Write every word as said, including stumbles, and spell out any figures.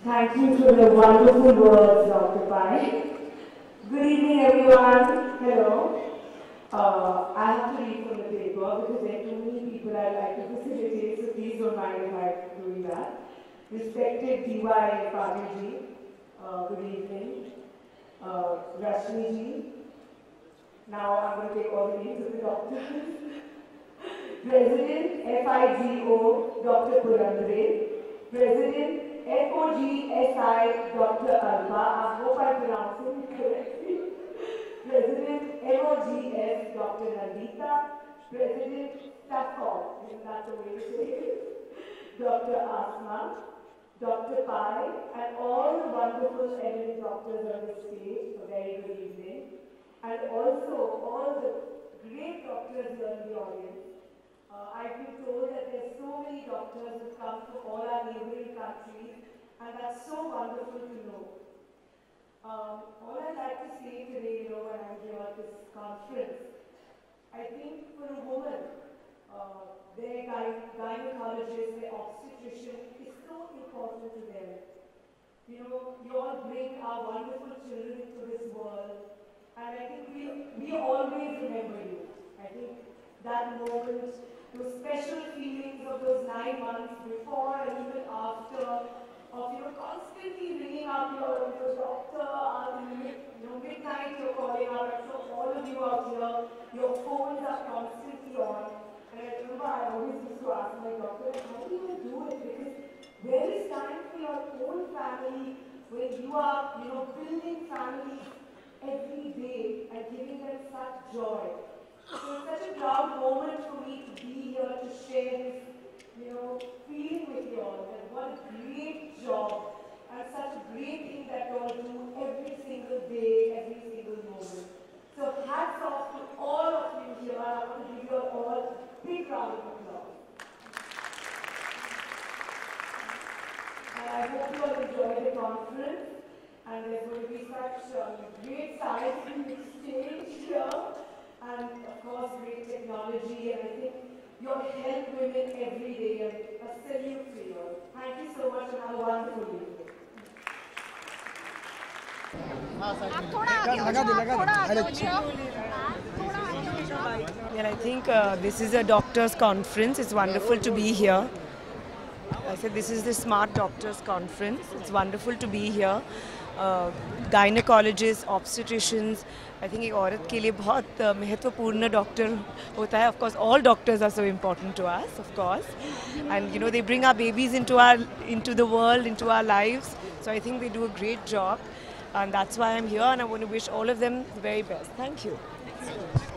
Thank you for the wonderful words, Doctor Pai. Good evening, everyone. Hello. Uh, I have to read from the paper because there are too many people I'd like to facilitate, so please don't mind if I'm doing that. Respected D Y Patilji, uh, good evening. Uh, Rashmi ji. Now I'm going to take all the names of the doctors. President F I G O, Doctor Purandare. President F O G S I, Doctor Alba. I hope I'm pronouncing it correctly. President M O G S, Doctor Nandita. President Stafford, isn't that the way to say it? Doctor Asma, Doctor Pai, and all the wonderful eminent doctors on the stage. A very good evening. And also all the great doctors here in the audience. Uh, I've been told that there's so many doctors who come from all our neighboring countries, and that's so wonderful to know. Um, all I'd like to say today, you know, when I'm here at this conference, I think for a woman, uh, their gyne gynecologist, their obstetrician is so important to them. You know, you all bring our wonderful children into this world, and I think we, we always remember you. I think that moment, those special feelings of those nine months before and even after, of you know, constantly ringing up your, your doctor, and you know, midnight you're calling out. I'm sure all of you out here, your phones are constantly on. And I remember I always used to ask my doctor, how do you do it? Because there is time for your own family when you are, you know, building families every day and giving them such joy. So it's such a proud moment for me to be here to share this, you know, feeling with you all. And what a great job and such a great thing that you all do every single day, every single moment. So hats off to all of you here. I want to give you all a big round of applause. And I hope you all enjoy the conference. And there's going to be such a great scientific exchange here. And of course, great technology, and I think you'll help women every day, and a salute to you. Thank you so much, and have a wonderful evening. Well, I think uh, this is a doctor's conference. It's wonderful to be here. I said this is the Smart Doctors Conference. It's wonderful to be here. Uh, gynecologists, obstetricians, I think एक औरत के लिए बहुत महत्वपूर्ण doctor होता है. Of course, all doctors are so important to us, of course, and you know they bring our babies into our into the world, into our lives. So I think they do a great job, and that's why I'm here, and I want to wish all of them the very best. Thank you.